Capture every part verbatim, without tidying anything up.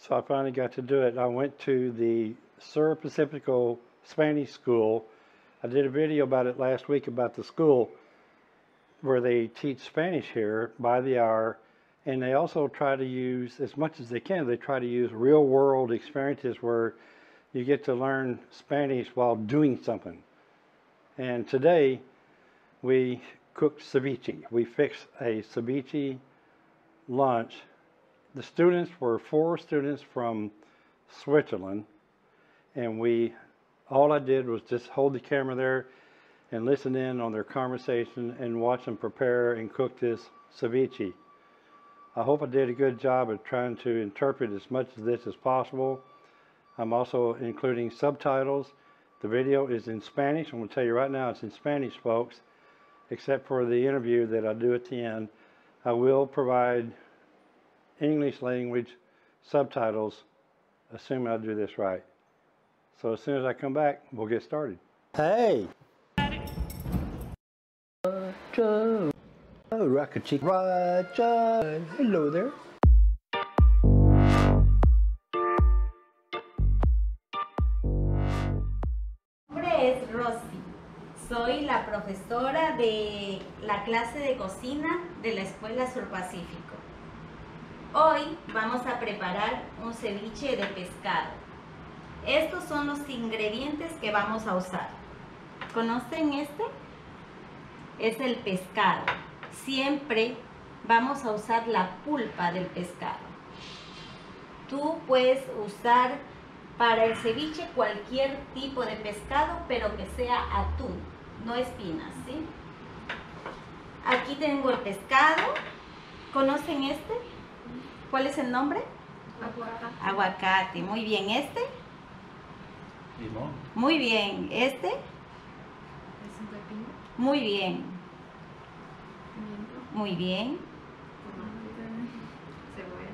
So I finally got to do it. I went to the Sur Pacifico Spanish School. I did a video about it last week about the school where they teach Spanish here by the hour, and they also try to use, as much as they can, they try to use real world experiences where you get to learn Spanish while doing something. And today we cooked ceviche. We fixed a ceviche lunch. The students were four students from Switzerland, and we, all I did was just hold the camera there and listen in on their conversation and watch them prepare and cook this ceviche. I hope I did a good job of trying to interpret as much of this as possible. I'm also including subtitles. The video is in Spanish. I'm going to tell you right now it's in Spanish, folks, except for the interview that I do at the end. I will provide English language subtitles, assuming I do this right. So as soon as I come back, we'll get started. Hey! Roger! Oh, Rocket Chick Roger! Hello there! Mi nombre es Rosy. Soy la profesora de la clase de cocina de la Escuela Sur Pacífico. Hoy vamos a preparar un ceviche de pescado. Estos son los ingredientes que vamos a usar. ¿Conocen este? Es el pescado. Siempre vamos a usar la pulpa del pescado. Tú puedes usar para el ceviche cualquier tipo de pescado, pero que sea atún, no espinas, ¿sí? Aquí tengo el pescado. ¿Conocen este? ¿Cuál es el nombre? Aguacate. Aguacate. Muy bien. ¿Este? Limón. Muy bien. ¿Este? Es un pepino. Muy bien. Pimiento. Muy bien. Tomate. Cebolla.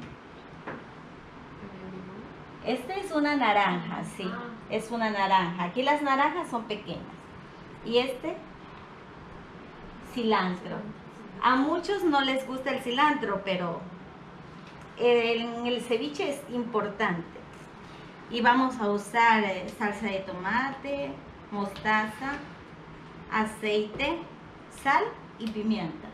También limón. Este es una naranja, sí. Ah. Es una naranja. Aquí las naranjas son pequeñas. ¿Y este? Cilantro. A muchos no les gusta el cilantro, pero en el ceviche es importante. Y vamos a usar salsa de tomate, mostaza, aceite, sal y pimienta.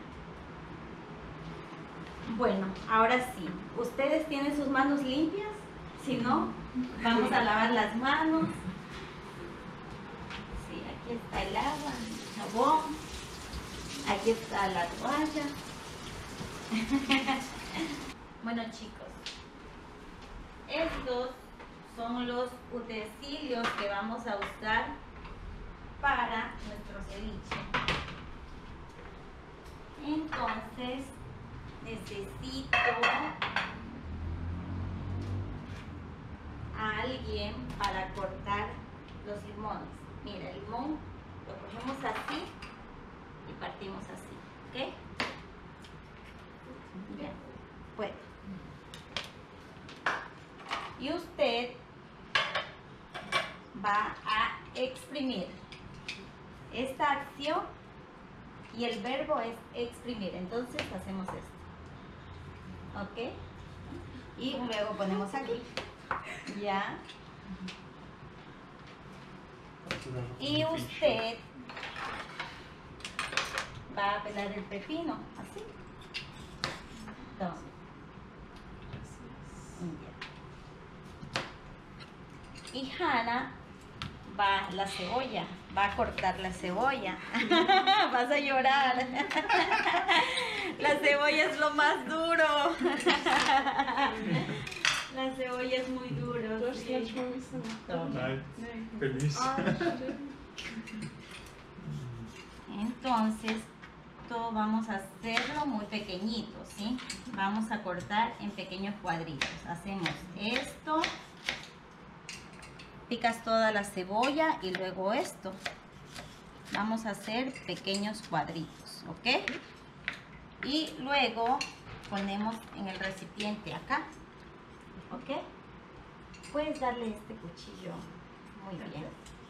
Bueno, ahora sí, ¿ustedes tienen sus manos limpias? Si no, vamos a lavar las manos. Sí, aquí está el agua, el jabón, aquí está la toalla. Bueno, chicos, estos son los utensilios que vamos a usar para nuestro ceviche. Entonces, necesito a alguien para cortar los limones. Mira, el limón lo cogemos así y partimos así, ¿ok? Bien, puede. Y usted va a exprimir. Esta acción y el verbo es exprimir. Entonces hacemos esto. ¿Ok? Y luego ponemos aquí. Ya. Y usted va a pelar el pepino. Así. Toma. Ya. Y Hannah va la cebolla, va a cortar la cebolla. Vas a llorar. La cebolla es lo más duro. La cebolla es muy duro. Sí. Feliz. Entonces, todo vamos a hacerlo muy pequeñito, ¿sí? Vamos a cortar en pequeños cuadritos. Hacemos esto. Picas toda la cebolla y luego esto. Vamos a hacer pequeños cuadritos, ¿ok? Y luego ponemos en el recipiente acá, ¿ok? Puedes darle este cuchillo. Muy bien.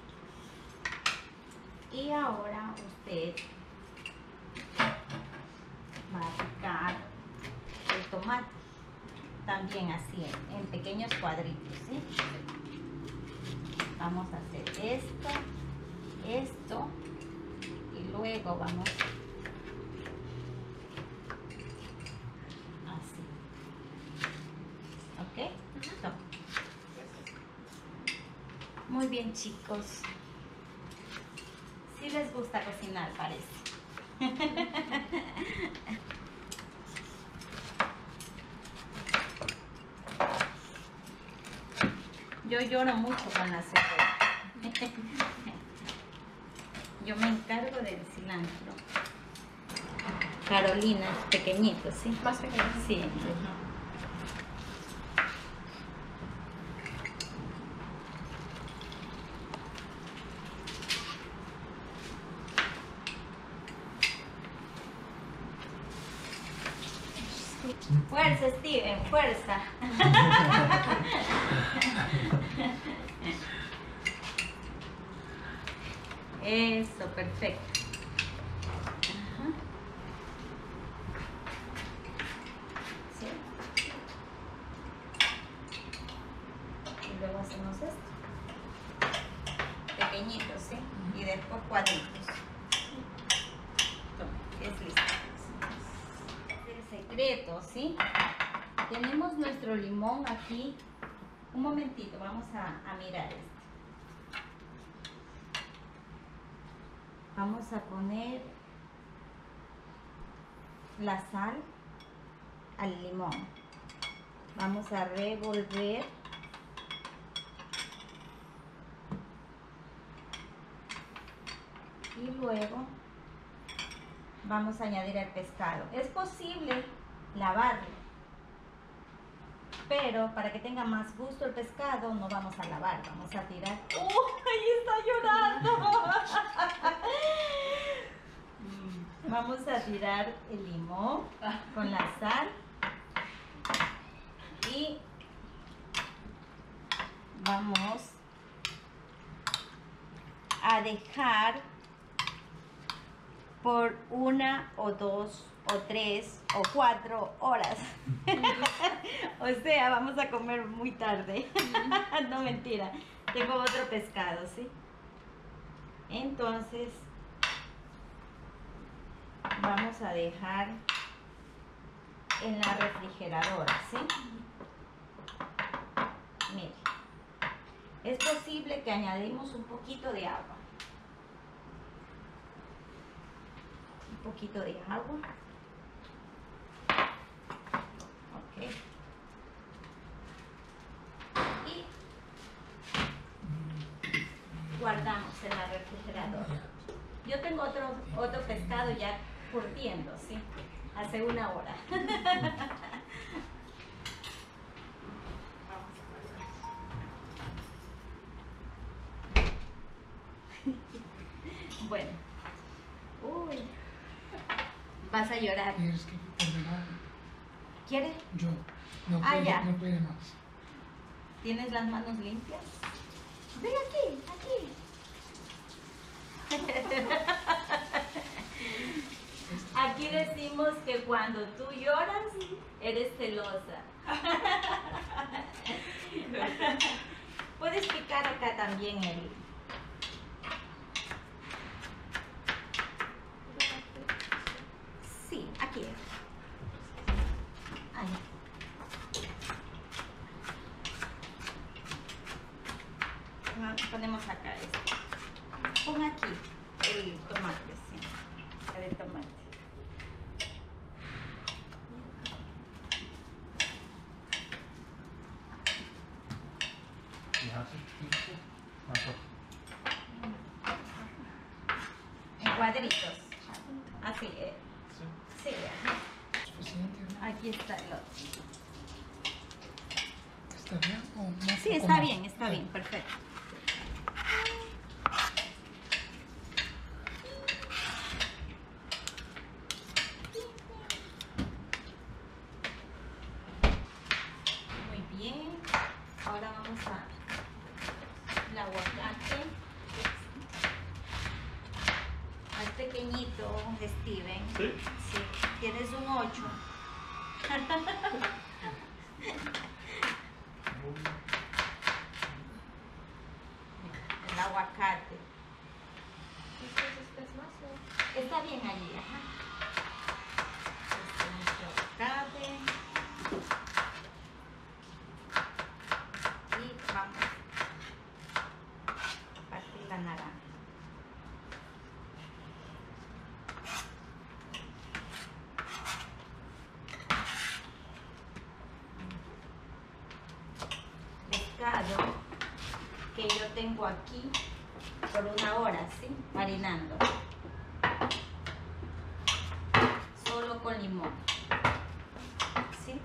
Y ahora usted va a picar el tomate. también así, en, en pequeños cuadritos, ¿sí? Vamos a hacer esto, esto, y luego vamos así. ¿Ok? Toma. Muy bien, chicos. Sí les gusta cocinar, parece. Yo lloro mucho con la cebolla. Yo me encargo del cilantro. Carolina, pequeñito, ¿sí? Más pequeño. Sí. Ajá. Fuerza, Steven, fuerza. Eso, perfecto. Ajá. Sí. Y luego hacemos esto. Pequeñitos, ¿sí? Y después cuadritos. Toma, es listo. El secreto, ¿sí? Tenemos nuestro limón aquí. Un momentito, vamos a, a mirar esto. Vamos a poner la sal al limón. Vamos a revolver. Y luego vamos a añadir el pescado. Es posible lavarlo, pero para que tenga más gusto el pescado no vamos a lavar, vamos a tirar. ¡Uh! ¡Ahí está llorando! Vamos a tirar el limón con la sal y vamos a dejar por una o dos o tres o cuatro horas. O sea, vamos a comer muy tarde. No, mentira. Tengo otro pescado, ¿sí? Entonces, vamos a dejar en la refrigeradora, ¿sí? Mire. Es posible que añadimos un poquito de agua. Un poquito de agua. Ok. Y guardamos en la refrigeradora. Yo tengo otro, otro pescado ya curtiendo, ¿sí? Hace una hora. Bueno. Uy. Vas a llorar. Tienes que ordenar. ¿Quieres? Yo. No Ah, puede, ya. no puede más. ¿Tienes las manos limpias? Ven aquí, aquí. Aquí decimos que cuando tú lloras, eres celosa. Puedes picar acá también el... Sí, aquí. Ahí. Ponemos acá esto. Pon aquí el tomate, sí. El tomate. En cuadritos. Así, eh. Sí, ajá. Suficiente, ¿no? Aquí está el otro. ¿Está bien o no? Sí, ¿O está cómo? bien, está bien, perfecto. Muy bien. Ahora vamos a el aguacate. Más pequeñito, Steven. Sí. Sí. Tienes un ocho. El aguacate. ¿Esto es más o...? Está bien allí, ajá. Este es nuestro aguacate. Y vamos a partir la naranja. Pescado que yo tengo aquí por una hora, ¿sí? Marinando. Solo con limón. ¿Sí?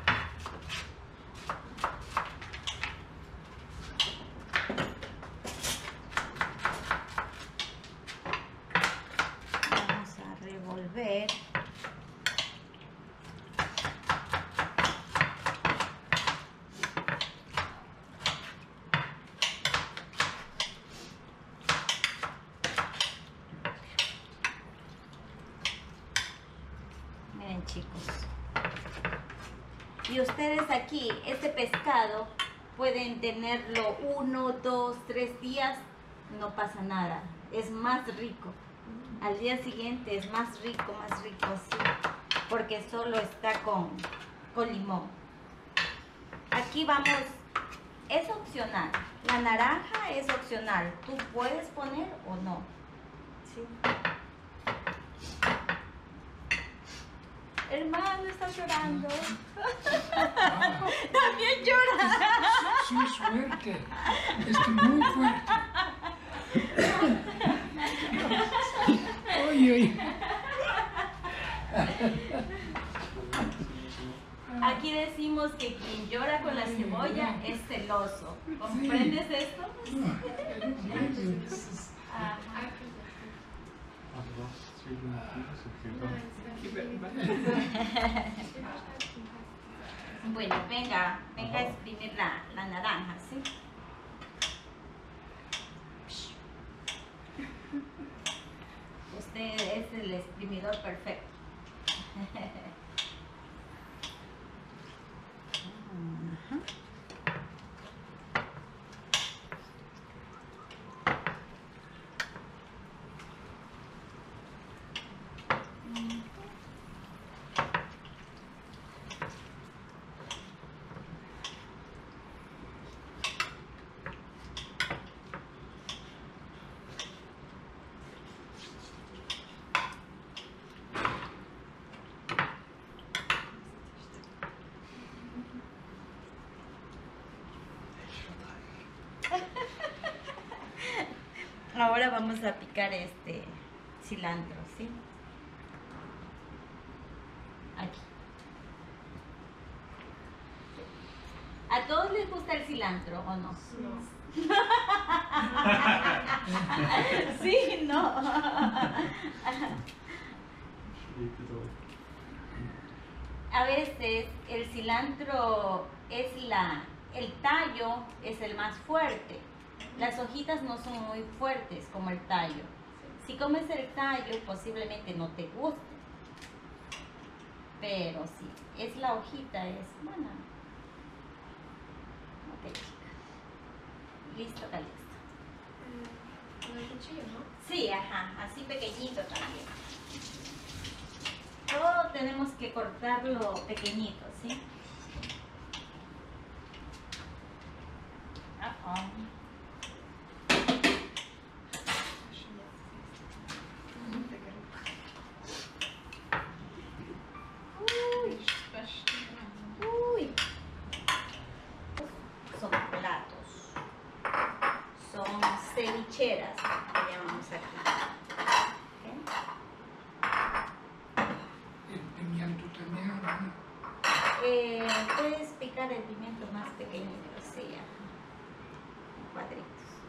Vamos a revolver. Miren, chicos. Y ustedes aquí, este pescado, pueden tenerlo uno, dos, tres días, no pasa nada. Es más rico. Al día siguiente es más rico, más rico, sí. Porque solo está con, con limón. Aquí vamos, es opcional. La naranja es opcional. Tú puedes poner o no. ¿Sí? Hermano, está llorando. También llora. Sí, es fuerte. Es que muy fuerte. Oye, oye. Aquí decimos que quien llora con la cebolla es celoso. ¿Comprendes esto? Ajá. Bueno, venga, venga a exprimir la, la naranja, ¿sí? Usted es el exprimidor perfecto. Ahora vamos a picar este cilantro, ¿sí? Aquí. ¿A todos les gusta el cilantro o no? Sí, no. A veces el cilantro es la, el tallo es el más fuerte. Las hojitas no son muy fuertes como el tallo. Si comes el tallo, posiblemente no te guste. Pero si es la hojita, es buena. Ok, chica. Listo, está listo. Con el cuchillo, ¿no? Sí, ajá, así pequeñito también. Todo tenemos que cortarlo pequeñito, ¿sí? Ajá. Uy. Son platos. Son cevicheras, que llamamos aquí. El pimiento también, ¿no? Eh, puedes picar el pimiento más pequeñito, sí, ajá. En cuadritos.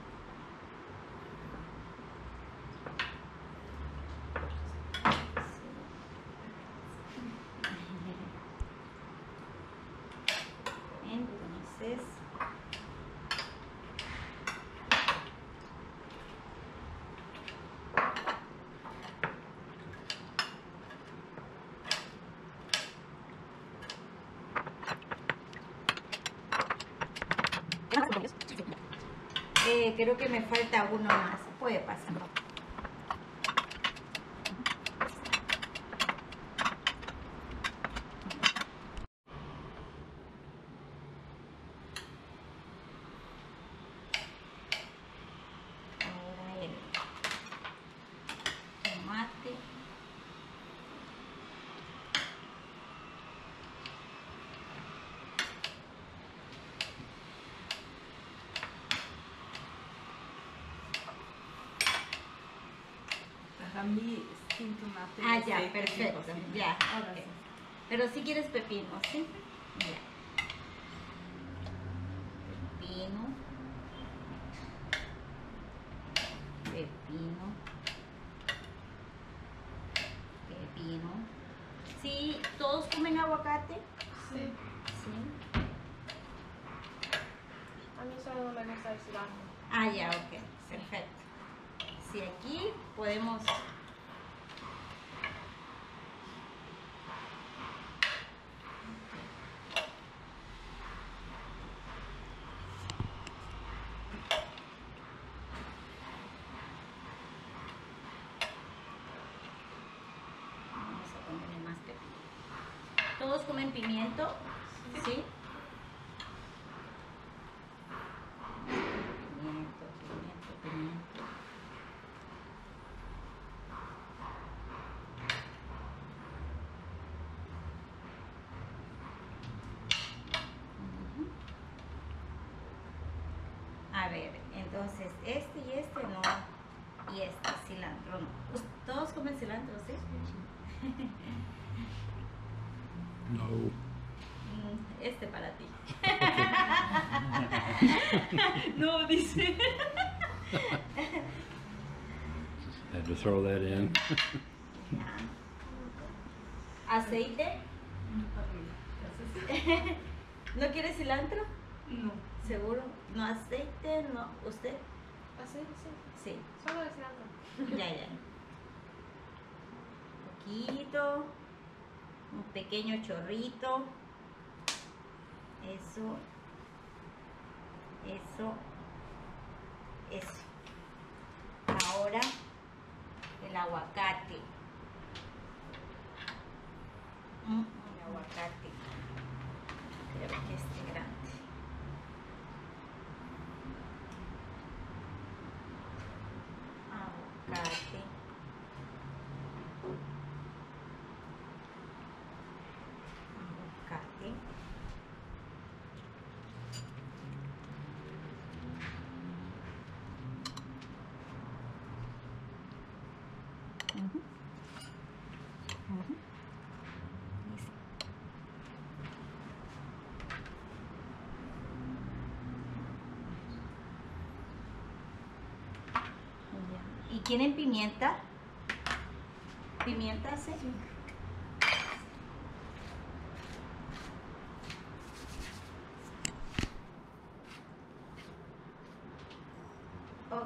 Entonces, Eh, creo que me falta uno más. Puede pasar. Ahora el tomate. Para mí, sin tomate. Ah, y ya, aceite, perfecto. imposible. Ya, Ahora ok. sí. Pero si quieres pepino, ¿sí? Ya. Pepino. Pepino. Pepino. Sí, ¿todos comen aguacate? Sí. Sí. A mí solo no me gusta el cilantro. Ah, ya, ok. Perfecto. Sí, aquí podemos... Vamos a ponerle más pepino. ¿Todos comen pimiento? ¿Sí? Pimiento, pimiento, pimiento. Ujú. A ver, entonces este y este no. Y este cilantro no. Pues, ¿todos comen cilantro, sí? No. Mm, Este para ti. No, dice. Had to throw that in. Ya. ¿Aceite? ¿No quiere cilantro? No. ¿Seguro? ¿No aceite? ¿No? ¿Usted? ¿Así? Sí. Sí. Solo el cilantro. Ya, ya. Un poquito. Un pequeño chorrito. Eso. Eso. Eso. Ahora el aguacate. Mm, el aguacate. Creo que este grande. Aguacate. Aguacate. Ujú. Ujú. Listo. Ya. ¿Y quieren pimienta? ¿Pimienta, sí? Ok.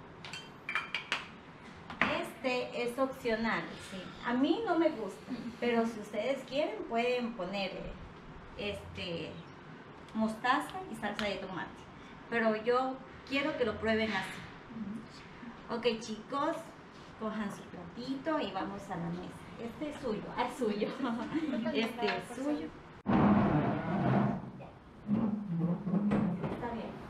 Este es opcional, sí. A mí no me gusta, pero si ustedes quieren pueden poner este mostaza y salsa de tomate. Pero yo quiero que lo prueben así. Ok, chicos, cojan su platito y vamos a la mesa. Este es suyo, ah, es suyo. Este es suyo. Está bien.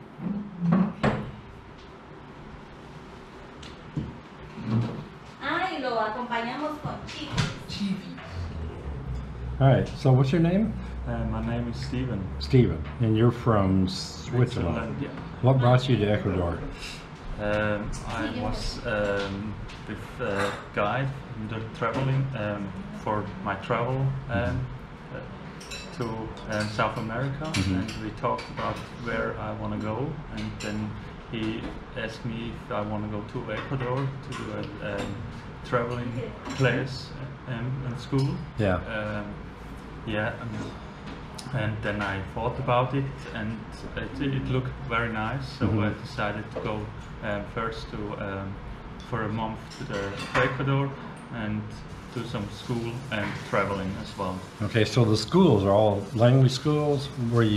Ah, y lo acompañamos con chips. Chibi. All right, so what's your name? Uh, my name is Steven. Steven, and you're from Switzerland. Yeah. What brought you to Ecuador? Um, I was um, with a guide the traveling um, for my travel um, uh, to um, South America, Mhm. and we talked about where I want to go, and then he asked me if I want to go to Ecuador to do a um, traveling class um, in school. Yeah. Um, yeah. Um, and then I thought about it, and it, it looked very nice. So Mhm. I decided to go um, first to um, for a month to, the, to Ecuador and do some school and traveling as well. Okay, so the schools are all language schools where you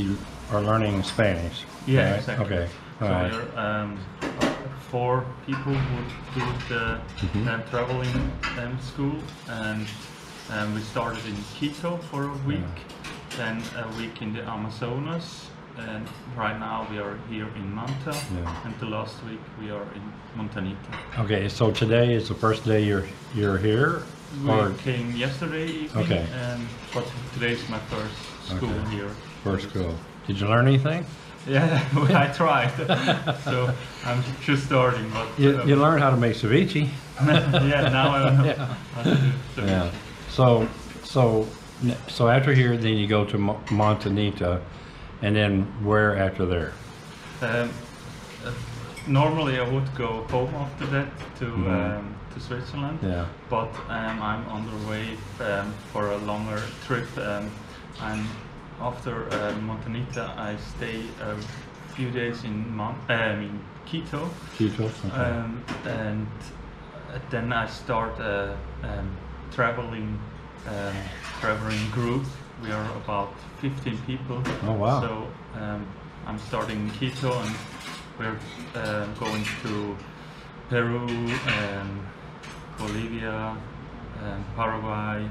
are learning Spanish. Yeah, right? exactly. Okay. So All right. there are um, four people who do the Mhm. um, traveling um, school, and um, we started in Quito for a week, then a week in the Amazonas, and right now we are here in Manta, Yeah. and the last week we are in Montanita. Okay, so today is the first day you're you're here, We or came yesterday evening, Okay. and but today is my first school Okay. here. first school? Did you learn anything? Yeah, I tried. So I'm just starting. But You, uh, you learned how to make ceviche. yeah, now I know Yeah. how to do ceviche. Yeah. So so so after here, then you go to Mo- Montanita, and then where after there? Um, uh, normally I would go home after that to Mhm. um, to Switzerland, Yeah. but um, I'm on the way um, for a longer trip. Um, and after uh, Montanita, I stay a few days in Mon- um, in Quito, Quito. Okay. um, and uh, then I start a um, traveling um, traveling group. We are about fifteen people. Oh, wow. So um, I'm starting in Quito, and we're uh, going to Peru, um, Bolivia, um, Paraguay,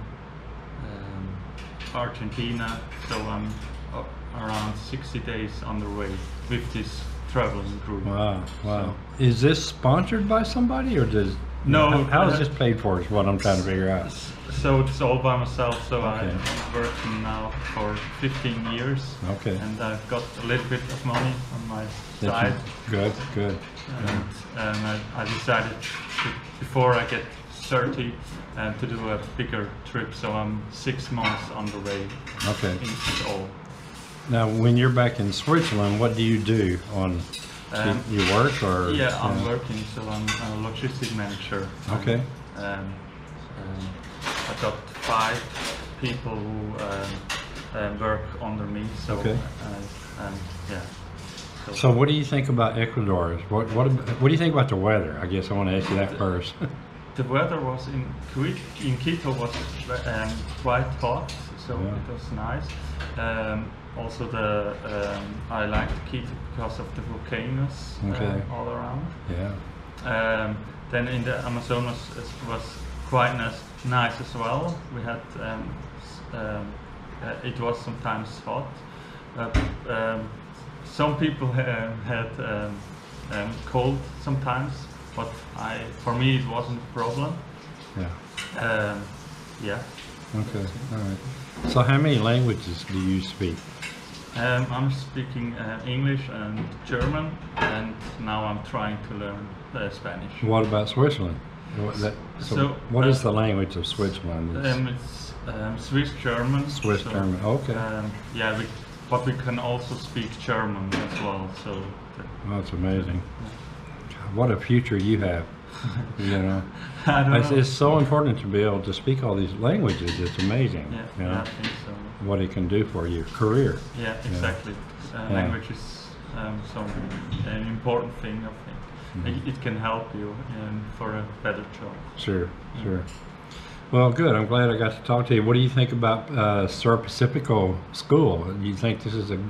um, Argentina. So I'm uh, around sixty days on the way with this traveling group. Wow. Wow. Is this sponsored by somebody, or does No, How, how is uh, this paid for? Is what I'm trying to figure out. So it's all by myself. So Okay. I'm working now for fifteen years, Okay. and I've got a little bit of money on my That side. you- Good. Good. And um, I, I decided to, before I get thirty uh, to do a bigger trip. So I'm six months on the way Okay. in it all. Now, when you're back in Switzerland, what do you do? On Um, you work or? Yeah, I'm working. So I'm a logistic manager. Okay. Um, um, I've got five people who um, uh, work under me. So Okay. uh, and yeah. So, what do you think about Ecuador? What what ab- what do you think about the weather? I guess I want to ask you that first. The weather was in Quito, in Quito was um, quite hot, so Yeah. it was nice. Um, also, the um, I liked Quito because of the volcanoes Okay. uh, all around. Yeah. Um, then in the Amazonas it was quite nice, nice as well. We had um, s- um, uh, it was sometimes hot. Uh, um, some people uh, had um, um, cold sometimes, but I for me it wasn't a problem. Yeah. Um, yeah. Okay. All right. So, how many languages do you speak? Um, I'm speaking uh, English and German, and now I'm trying to learn uh, Spanish. What about Switzerland? What, that, so, So, what is uh, the language of Switzerland? It's Um, it's um, Swiss German. Swiss so, German. Okay. Um, yeah, we, but we can also speak German as well. So the- Oh, that's amazing. God, what a future you have. You know, I don't it's, know. it's so important to be able to speak all these languages. It's amazing. yeah, You know, yeah, I think so. what it can do for your career. Yeah, exactly. Uh, Yeah. Language is um, some an important thing. I think Mhm. it, it can help you um, for a better job. Sure, sure. Well, good. I'm glad I got to talk to you. What do you think about uh, Sur Pacifico School? Do you think this is a?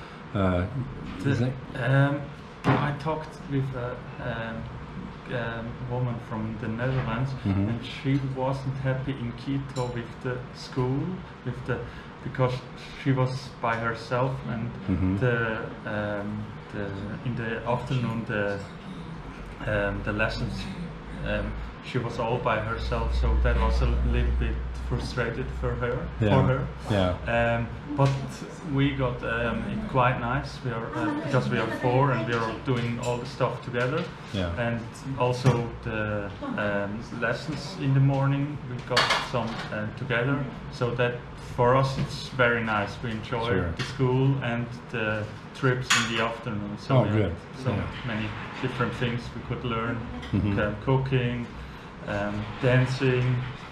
Uh, do you The- think? um, I talked with a um, um, woman from the Netherlands, Mhm. and she wasn't happy in Quito with the school, with the because she was by herself, and Mhm. the um, the in the afternoon the um, the lessons um, she was all by herself, so that was a little bit frustrated for her. Yeah. For her. Yeah. Um, but we got um, it quite nice. We are uh, because we are four and we are doing all the stuff together. Yeah. And also the um, lessons in the morning we got some uh, together. So that for us it's very nice. We enjoy Sure. the school and the trips in the afternoon. So Oh, we had good. so Yeah. many different things we could learn: Mhm. uh, cooking, um, dancing.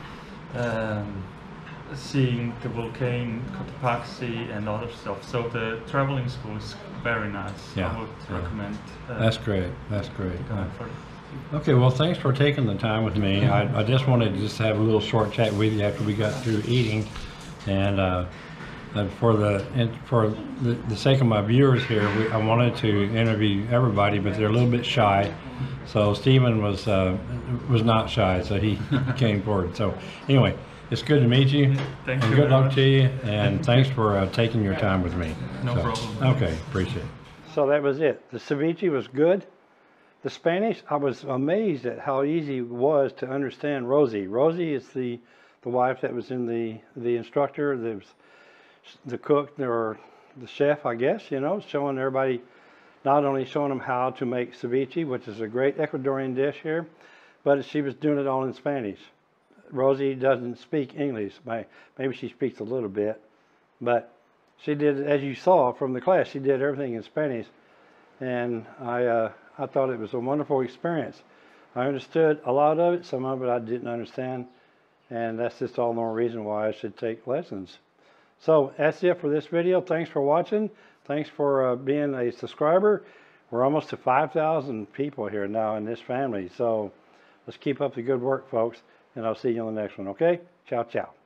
Um, seeing the volcano, Cotopaxi, and other stuff. So the traveling school is very nice. Yeah, I would yeah. recommend. Uh, That's great. That's great. going for Okay, well, thanks for taking the time with me. I, I just wanted to just have a little short chat with you after we got through eating, and uh, And for the and for the, the sake of my viewers here, we, I wanted to interview everybody, but they're a little bit shy. So Stephen was uh, was not shy, so he came forward. So anyway, it's good to meet you. Thank and you good very luck much. to you. And thanks for uh, taking your time with me. No So, problem. Okay, appreciate it. So that was it. The ceviche was good. The Spanish, I was amazed at how easy it was to understand Rosie. Rosie is the the wife that was in the the instructor. There was the cook or the chef, I guess, you know, showing everybody, not only showing them how to make ceviche, which is a great Ecuadorian dish here, but she was doing it all in Spanish. Rosie doesn't speak English. Maybe she speaks a little bit, but she did, as you saw from the class, she did everything in Spanish, and I, uh, I thought it was a wonderful experience. I understood a lot of it, some of it I didn't understand, and that's just all the more reason why I should take lessons. So that's it for this video. Thanks for watching. Thanks for uh, being a subscriber. We're almost to five thousand people here now in this family. So let's keep up the good work, folks. And I'll see you on the next one, okay? Ciao, ciao.